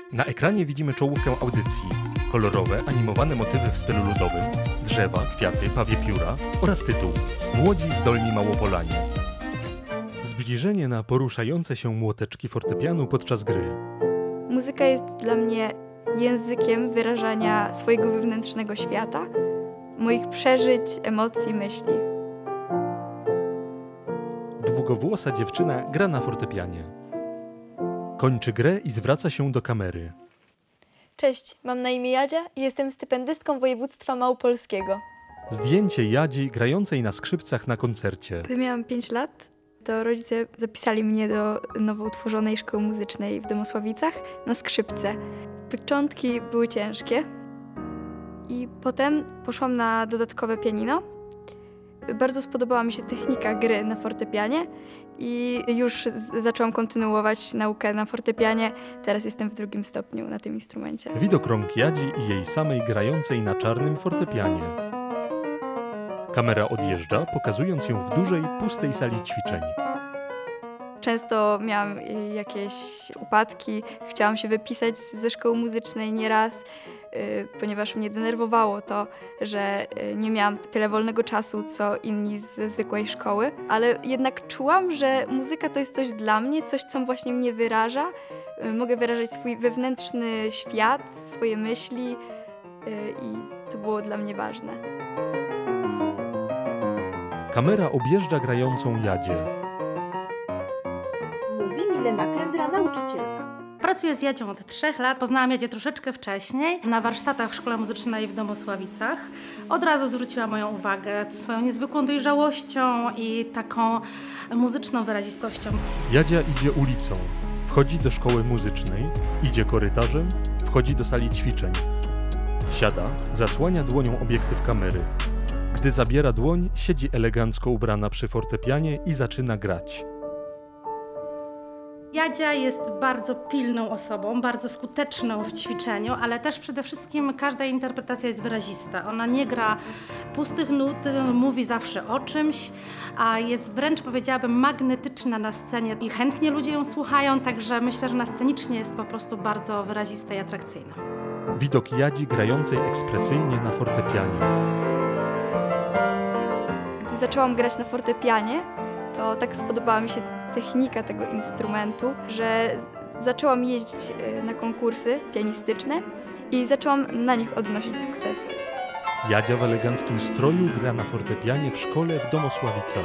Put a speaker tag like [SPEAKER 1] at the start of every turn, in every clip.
[SPEAKER 1] Na ekranie widzimy czołówkę audycji. Kolorowe, animowane motywy w stylu ludowym, drzewa, kwiaty, pawie pióra oraz tytuł Młodzi zdolni Małopolanie. Zbliżenie na poruszające się młoteczki fortepianu podczas gry.
[SPEAKER 2] Muzyka jest dla mnie językiem wyrażania swojego wewnętrznego świata, moich przeżyć, emocji, myśli.
[SPEAKER 1] Długowłosa dziewczyna gra na fortepianie. Kończy grę i zwraca się do kamery.
[SPEAKER 2] Cześć, mam na imię Jadzia i jestem stypendystką województwa małopolskiego.
[SPEAKER 1] Zdjęcie Jadzi grającej na skrzypcach na koncercie.
[SPEAKER 2] Gdy miałam 5 lat, to rodzice zapisali mnie do nowo utworzonej szkoły muzycznej w Domosławicach na skrzypce. Początki były ciężkie i potem poszłam na dodatkowe pianino. Bardzo spodobała mi się technika gry na fortepianie i już zaczęłam kontynuować naukę na fortepianie. Teraz jestem w 2. stopniu na tym instrumencie.
[SPEAKER 1] Widokrąg Jadzi i jej samej grającej na czarnym fortepianie. Kamera odjeżdża, pokazując ją w dużej, pustej sali ćwiczeń.
[SPEAKER 2] Często miałam jakieś upadki, chciałam się wypisać ze szkoły muzycznej nieraz, ponieważ mnie denerwowało to, że nie miałam tyle wolnego czasu, co inni ze zwykłej szkoły. Ale jednak czułam, że muzyka to jest coś dla mnie, coś, co właśnie mnie wyraża. Mogę wyrażać swój wewnętrzny świat, swoje myśli i to było dla mnie ważne.
[SPEAKER 1] Kamera objeżdża grającą Jadzię.
[SPEAKER 3] Mówi Milena Kędra, nauczycielka.
[SPEAKER 4] Pracuję z Jadzią od 3 lat. Poznałam Jadzię troszeczkę wcześniej na warsztatach w Szkole Muzycznej w Domosławicach. Od razu zwróciła moją uwagę swoją niezwykłą dojrzałością i taką muzyczną wyrazistością.
[SPEAKER 1] Jadzia idzie ulicą, wchodzi do szkoły muzycznej, idzie korytarzem, wchodzi do sali ćwiczeń. Siada, zasłania dłonią obiektyw kamery. Gdy zabiera dłoń, siedzi elegancko ubrana przy fortepianie i zaczyna grać.
[SPEAKER 4] Jadzia jest bardzo pilną osobą, bardzo skuteczną w ćwiczeniu, ale też przede wszystkim każda interpretacja jest wyrazista. Ona nie gra pustych nut, mówi zawsze o czymś, a jest wręcz, powiedziałabym, magnetyczna na scenie i chętnie ludzie ją słuchają, także myślę, że na scenicznie jest po prostu bardzo wyrazista i atrakcyjna.
[SPEAKER 1] Widok Jadzi grającej ekspresyjnie na fortepianie.
[SPEAKER 2] Gdy zaczęłam grać na fortepianie, to tak spodobała mi się technika tego instrumentu, że zaczęłam jeździć na konkursy pianistyczne i zaczęłam na nich odnosić sukcesy.
[SPEAKER 1] Jadzia w eleganckim stroju gra na fortepianie w szkole w Domosławicach.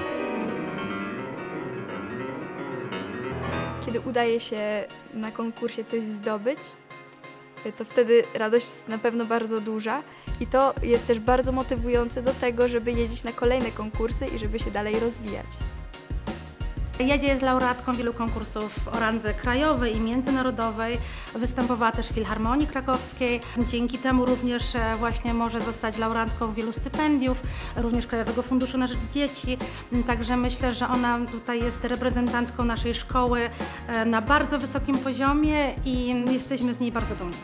[SPEAKER 2] Kiedy udaje się na konkursie coś zdobyć, to wtedy radość jest na pewno bardzo duża i to jest też bardzo motywujące do tego, żeby jeździć na kolejne konkursy i żeby się dalej rozwijać.
[SPEAKER 4] Jadzia jest laureatką wielu konkursów o randze krajowej i międzynarodowej. Występowała też w Filharmonii Krakowskiej. Dzięki temu również właśnie może zostać laureatką wielu stypendiów, również Krajowego Funduszu na Rzecz Dzieci. Także myślę, że ona tutaj jest reprezentantką naszej szkoły na bardzo wysokim poziomie i jesteśmy z niej bardzo dumni.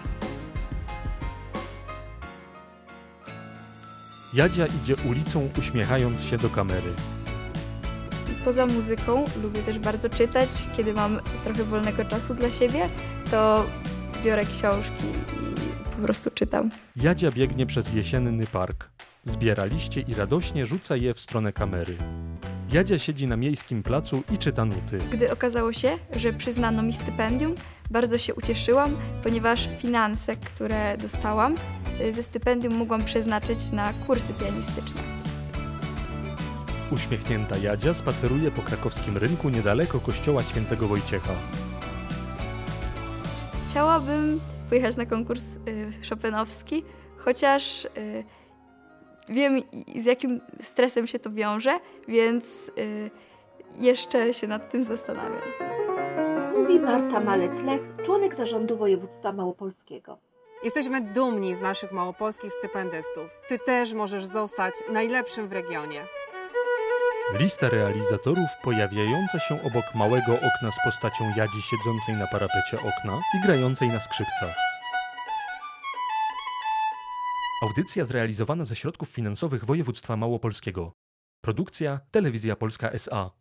[SPEAKER 1] Jadzia idzie ulicą, uśmiechając się do kamery.
[SPEAKER 2] Poza muzyką lubię też bardzo czytać. Kiedy mam trochę wolnego czasu dla siebie, to biorę książki i po prostu czytam.
[SPEAKER 1] Jadzia biegnie przez jesienny park. Zbiera liście i radośnie rzuca je w stronę kamery. Jadzia siedzi na miejskim placu i czyta nuty.
[SPEAKER 2] Gdy okazało się, że przyznano mi stypendium, bardzo się ucieszyłam, ponieważ finanse, które dostałam ze stypendium mogłam przeznaczyć na kursy pianistyczne.
[SPEAKER 1] Uśmiechnięta Jadzia spaceruje po krakowskim rynku niedaleko kościoła Świętego Wojciecha.
[SPEAKER 2] Chciałabym pojechać na konkurs chopinowski, chociaż wiem, z jakim stresem się to wiąże, więc jeszcze się nad tym zastanawiam.
[SPEAKER 3] Mówi Marta Malec-Lech, członek zarządu województwa małopolskiego.
[SPEAKER 5] Jesteśmy dumni z naszych małopolskich stypendystów. Ty też możesz zostać najlepszym w regionie.
[SPEAKER 1] Lista realizatorów pojawiająca się obok małego okna z postacią Jadzi siedzącej na parapecie okna i grającej na skrzypcach. Audycja zrealizowana ze środków finansowych województwa małopolskiego. Produkcja Telewizja Polska S.A.